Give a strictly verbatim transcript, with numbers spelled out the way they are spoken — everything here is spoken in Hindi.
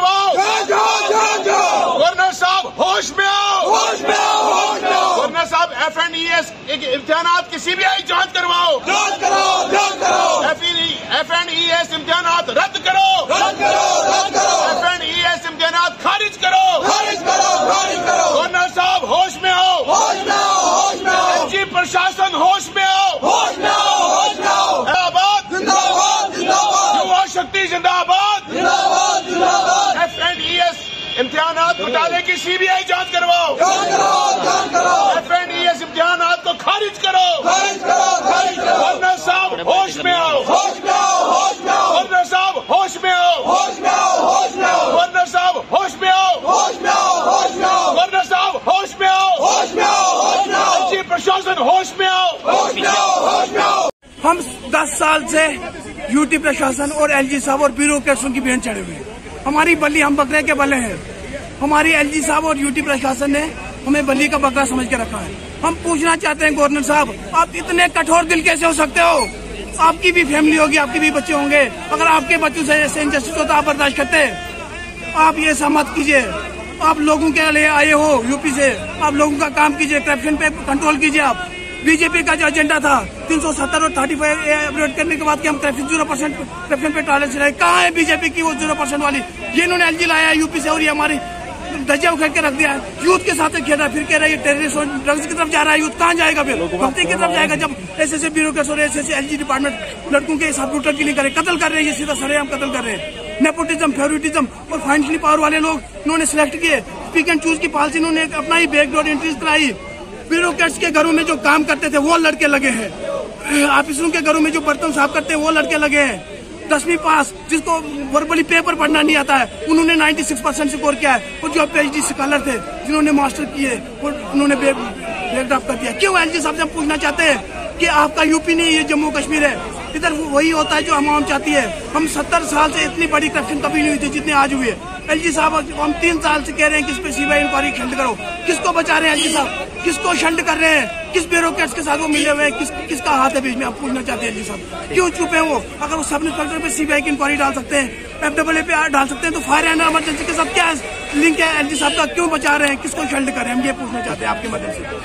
आओ, गवर्नर साहब होश में आओ, होश में आओ, होश में आओ। गवर्नर साहब एफ एंड ई एस इम्तिहानात की सीबीआई जांच करवाओ, जांच करो, जांच करो। एफ एंड ई एस इम्तिहानात रद्द करो, रद्द करो, रद्द करो। एफ एंड ई एस इम्तिहानात खारिज करो, खारिज करो, खारिज करो। गवर्नर साहब होश में आओ, होश में आओ, होश में आओ। एलजी प्रशासन होश में आओ, होश में आओ, होश में आओ। जिंदाबाद, जिंदाबाद, जिंदाबाद। युवा शक्ति जिंदाबाद, जिंदाबाद, जिंदाबाद। एफ एंड ई एस इम्तिहानात घोटाले की सीबीआई जांच करवाओ, जांच करो, जांच करो। एफ एंड ई एस इम्तिहानात को खारिज करो, खारिज करो, खारिज करो। गवर्नर साहब होश में आओ, होश में आओ, होश में आओ। गवर्नर साहब होश में आओ, होश में आओ, होश में आओ। गवर्नर साहब होश में आओ, होश में आओ, होश में आओ। गवर्नर साहब होश में आओ, होश में आओ, होश में आओ। एलजी प्रशासन होश में आओ, होश में आओ, होश में आओ। हम दस साल से यूटी प्रशासन और एलजी साहब और ब्यूरोक्रेट्स की भेंट चढ़े हुए हैं। हमारी बल्ली हम बकरे के बल्ले हैं। हमारी एलजी साहब और यूटी प्रशासन ने हमें बल्ली का बकरा समझ के रखा है। हम पूछना चाहते हैं गवर्नर साहब, आप इतने कठोर दिल कैसे हो सकते हो? आपकी भी फैमिली होगी, आपके भी बच्चे होंगे। अगर आपके बच्चों से ऐसे इनजस्टिस होता आप बर्दाश्त करते? आप ये ऐसा मत कीजिए। आप लोगों के लिए आए हो यूपी से, आप लोगों का काम कीजिए, करप्शन पे कंट्रोल कीजिए। आप बीजेपी का जो एजेंडा था तीन सौ सत्तर और थर्टी फाइव अपलोड करने के बाद कि हम करप्शन जीरो परसेंट करप्शन पे टॉलरेंस चलाए, कहाँ है बीजेपी की वो जीरो परसेंट वाली? ये इन्होंने एलजी लाया है यूपी से और ये हमारी धज्जियां उखेड़ के रख दिया है। यूथ के साथ खेल रहा है, फिर कह रहा है टेररिस्ट और ड्रग्स की तरफ जा रहा है। यूथ कहाँ जाएगा? फिर भक्ति की तरफ जाएगा जब ऐसे ऐसे ब्यूरोक्रेट्स और ऐसे ऐसे एलजी डिपार्टमेंट लड़कों के साथ ब्रूटल किलिंग करे, कत्ल कर रहे हैं। ये सीधा सरेआम कत्ल कर रहे हैं। नेपोटिज्म, फेवरेटिज्म और फाइनेंशियली पावर वाले लोग इन्होंने सिलेक्ट किए। पिक एंड चूज की पॉलिसी इन्होंने अपना ही बैकडोर एंट्रीज कराई। ब्यूरोक्रेट्स के घरों में जो काम करते थे वो लड़के लगे हैं। ऑफिसरों के घरों में जो बर्तन साफ करते हैं वो लड़के लगे हैं। दसवीं पास जिसको वर्बली पेपर पढ़ना नहीं आता है उन्होंने छियानवे परसेंट स्कोर किया है। और जो पीएचडी स्कॉलर थे जिन्होंने मास्टर किए वो उन्होंने ब्रेक ड्रॉप कर दिया। क्यों? एलजी साहब से हम पूछना चाहते हैं कि आपका यूपी नहीं, ये जम्मू कश्मीर है। इधर वही होता है जो हम चाहती है। हम सत्तर साल से इतनी बड़ी करप्शन कभी नहीं हुई थी जितने आज हुए। एलजी साहब हम तीन साल से कह रहे हैं कि इस पे सीबीआई इंक्वायरी खंड करो। किसको बचा रहे हैं एलजी साहब? किसको शंड कर रहे हैं? किस ब्यूरोक्रेट्स के साथ वो मिले हुए हैं? किस किसका हाथ है बीच में? आप पूछना चाहते हैं एलजी साहब क्यों चुप है वो? अगर वो सब इंस्पेक्टर पे सीबीआई की इंक्वायरी डाल सकते हैं, एफ डब्ल्यू ए पे डाल सकते हैं, तो फायर एंड इमरजेंसी के साथ क्या लिंक है एलजी साहब का? क्यों बचा रहे हैं? किसको शंड कर रहे हैं? हम ये पूछना चाहते हैं आपके मदद से।